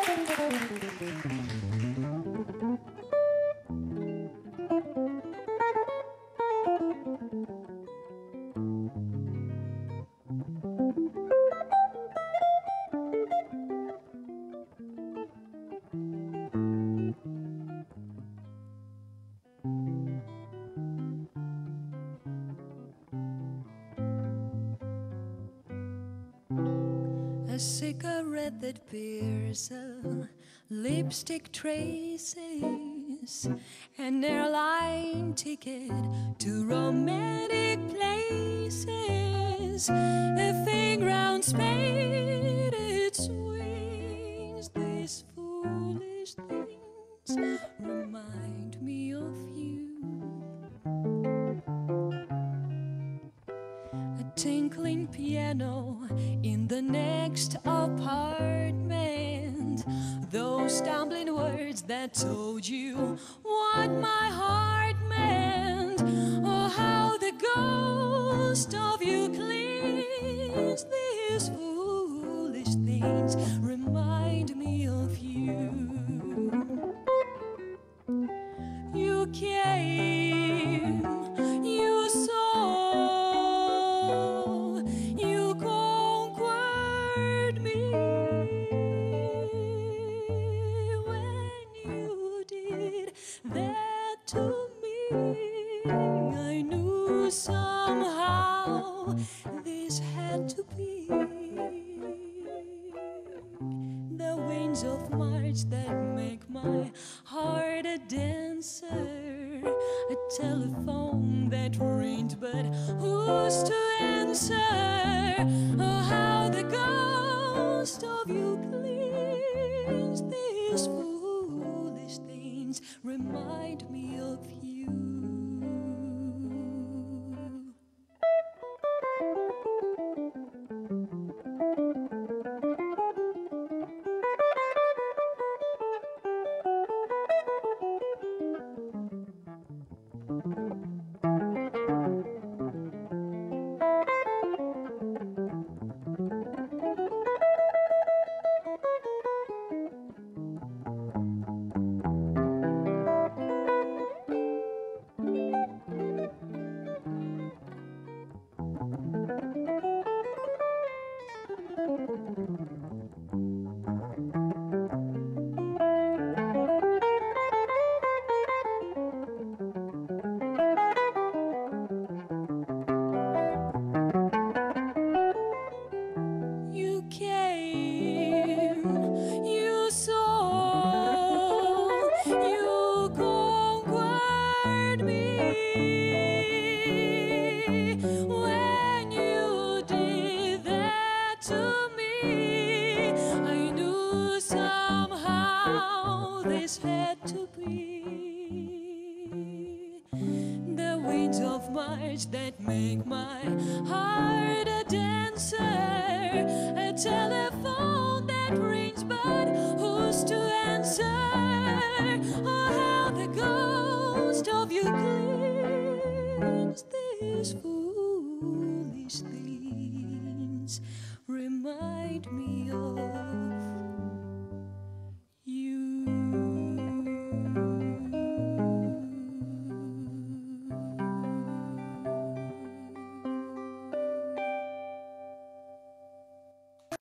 A cigarette that bears lipstick traces, an airline ticket to romantic places, a fairground spade its wings. These foolish things remind me of you. A tinkling piano in the next apartment, those stumbling words that told you what my heart meant. Oh, how the ghost of you clings. These foolish things remind me of you. You came, you saw, you conquered me. When you did that to me, I knew somehow this had to be. The winds of March that make my heart a dancer, a telephone that rings, but who's to answer? Oh, how the ghost of you clings. These foolish things remind me of you. You came, you saw, you conquered me. When you did that to me, I knew somehow this had to be. The winds of March that make my heart a dancer, a telephone that rings, but who's to answer? Oh, how the ghost of you clings. These foolish things remind me